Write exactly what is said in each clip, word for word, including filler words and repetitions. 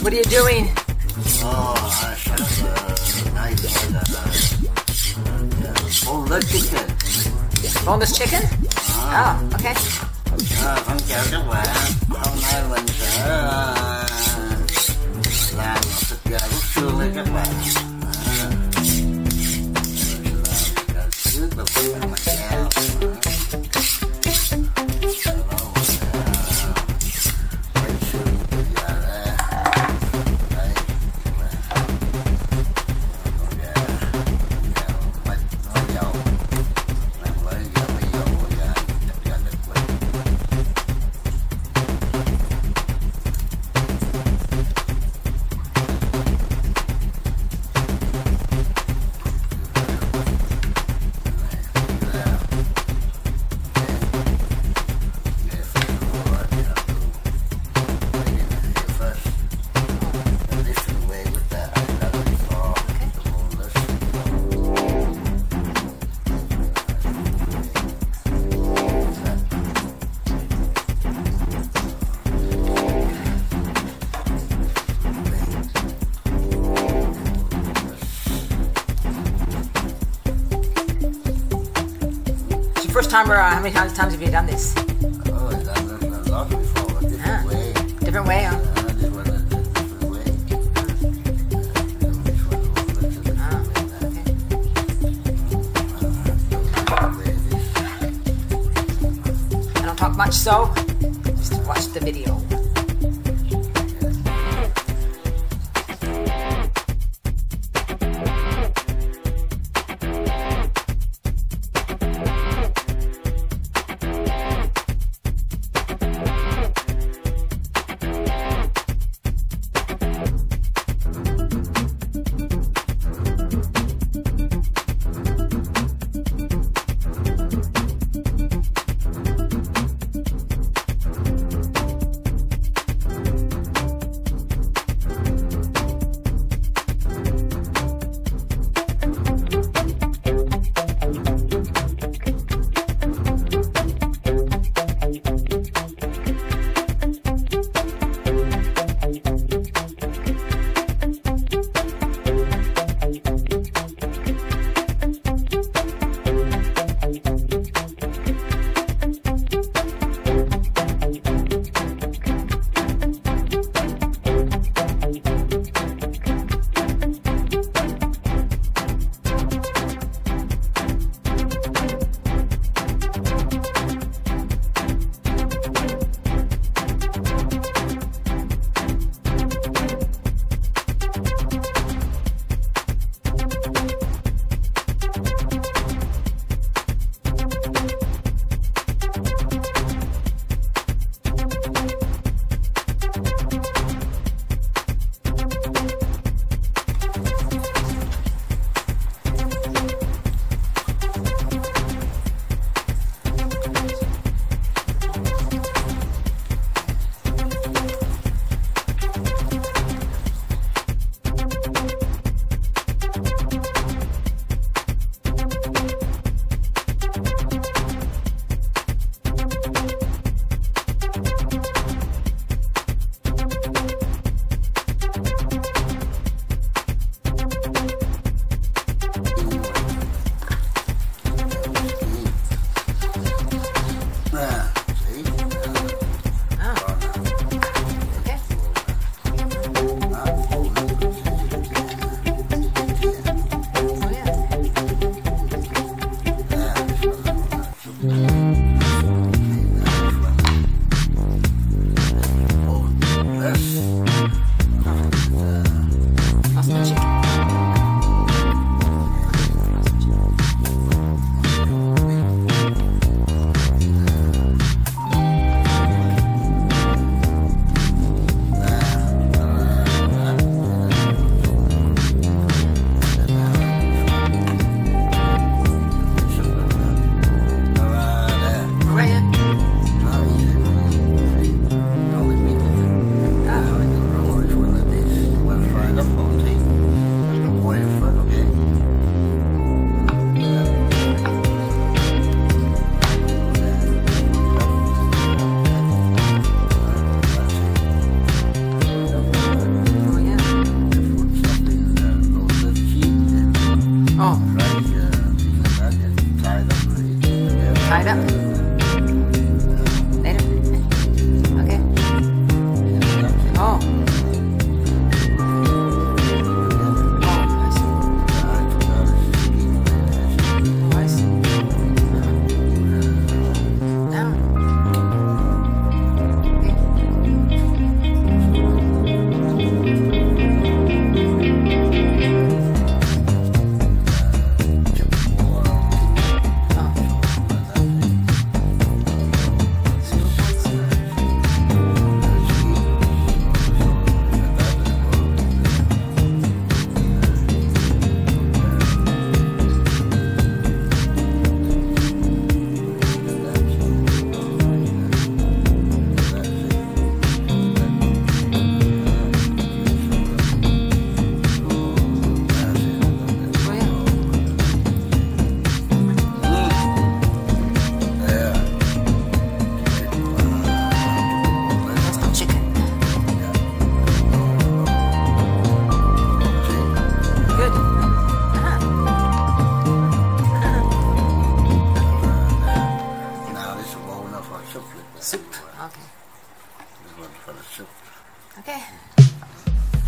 What are you doing? Oh, I shut up the knife for the boneless chicken. Boneless chicken? À, Oh, okay. à, con chào các bạn. Hôm nay mình sẽ uh, làm thịt gà rút xương đây các bạn. À, mình sẽ làm trước đầu tiên là mặt dao. First time, or uh, how many times, times have you done this? Oh, I've done it a lot before, a different Ah, way. different way, huh? Uh, this one is a different way. Uh, this one looks a different Ah, way. okay. I don't talk much, so just watch the video.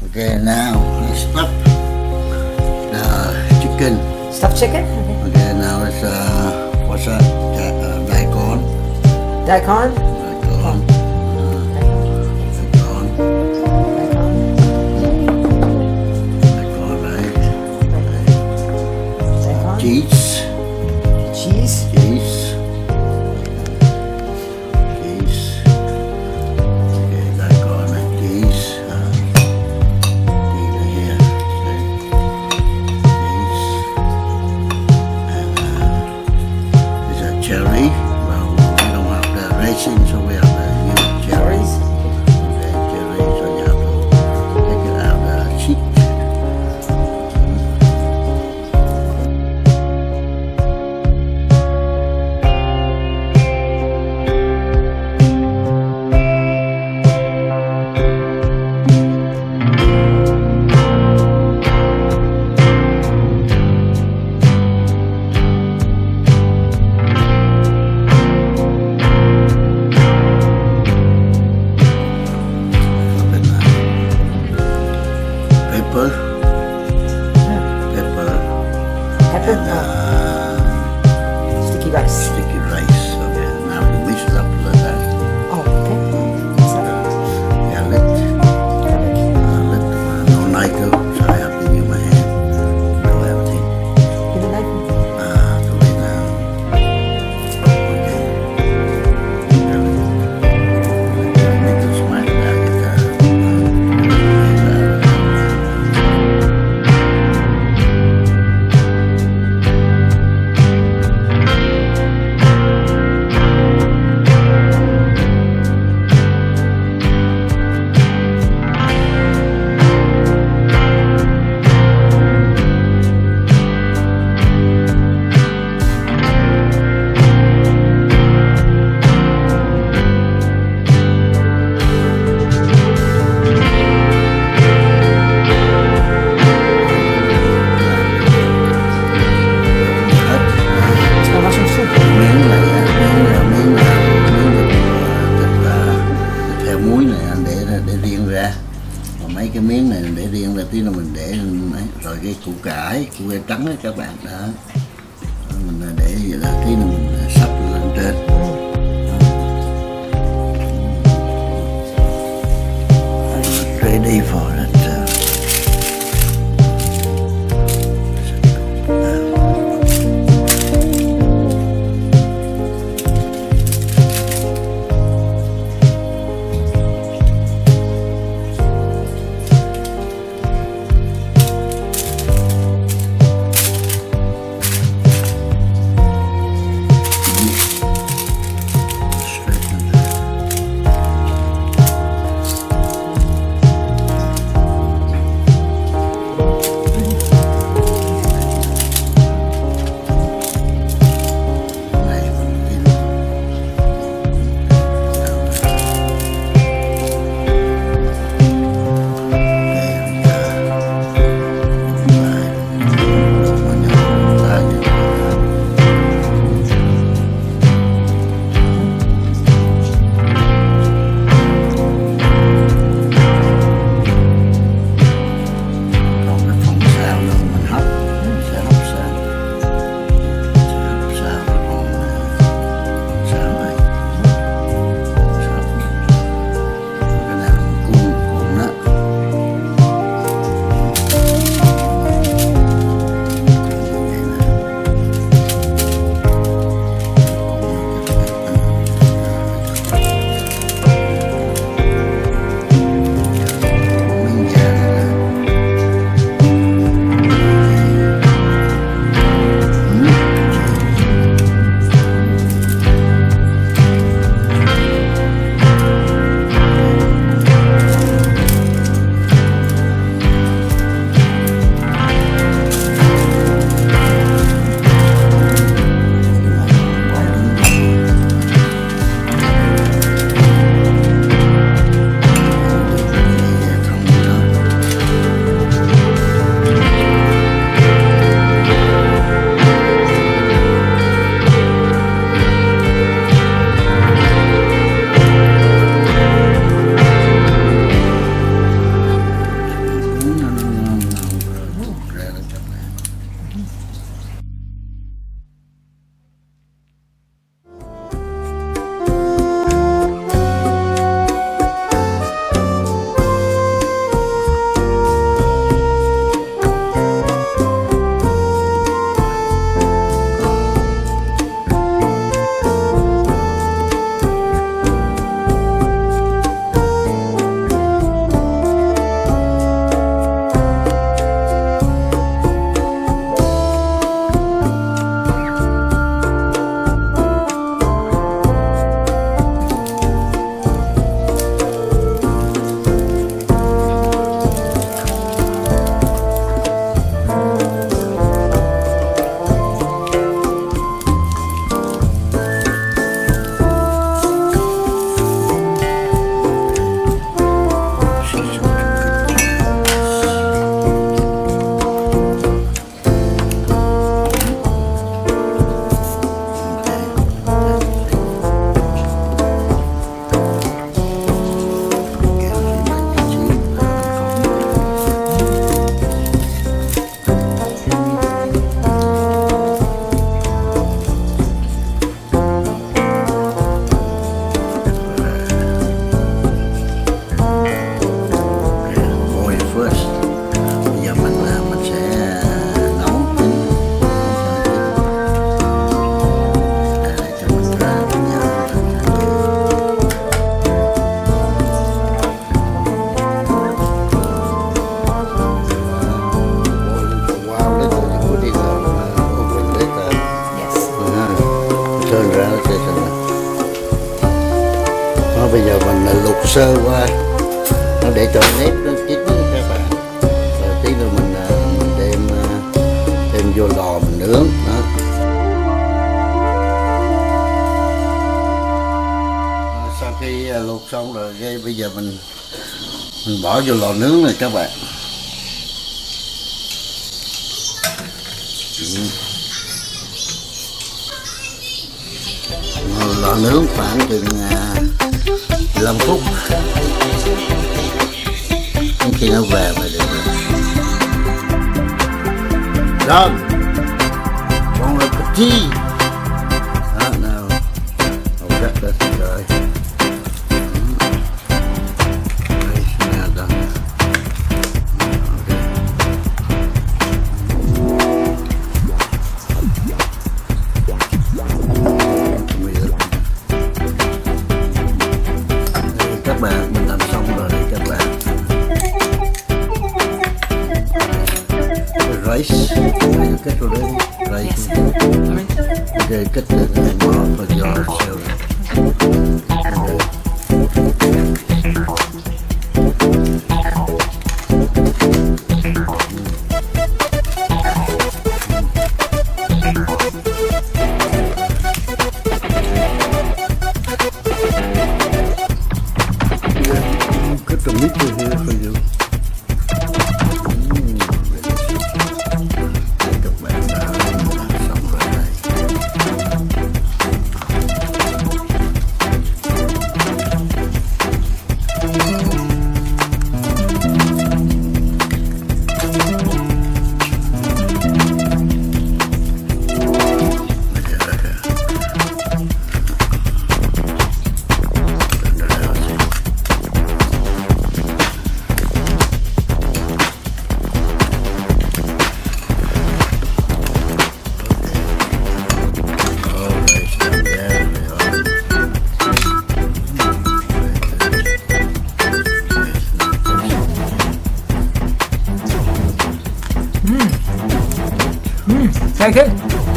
Okay, now let's stuff the chicken. Stuffed chicken? Okay. Okay, now it's uh, what's that? Da- uh, daikon. Daikon? Daikon. Daikon. Daikon, right? Daikon? Cheese. Cheese? Cheese. Cheese. Okay, daikon and cheese. Uh, cheese here. Cheese. And uh, this is a cherry. Well, we don't have the raisin, so we have the new cherries. Okay, cherry, so you have to take it out the seed. Pepper, pepper, Pepper? and Oh, uh, sticky rice. sticky rice. Okay, now you mix it up like that. Oh, okay. What's that? Garlic, uh, let, uh, no knife, so I have to use my hand. Do everything. Give a knife. Uh, do it now. Okay. Make it smart now. Get uh, It's my mushroom soup. miếng này á, miếng là miếng là miếng thịt là thịt heo muối này anh để ra để riêng ra, còn mấy cái miếng này để riêng ra, tí nữa mình để ấy. Rồi cái củ cải, củ cải trắng á các bạn đó, mình để vậy là tí nữa mình sắp lên trên. Ready for it. Uh, straighten it. sơ qua nó để cho nếp nó chín các bạn, rồi tí nữa mình, mình đem đem vô lò mình nướng đó. Sau khi luộc xong rồi cái bây giờ mình mình bỏ vô lò nướng này các bạn. Lò nướng khoảng chừng mười lăm phút đến khi nó về mà được. Rồi còn là cái chi đó nào hầu rất là tuyệt vời. Các bạn mình làm xong rồi đấy các bạn. Rice, kết rồi đấy. Rice. Ok, kết được này bỏ vào giò xeo. Put the meat in here for you. Các bạn đã xong rồi này. Take it.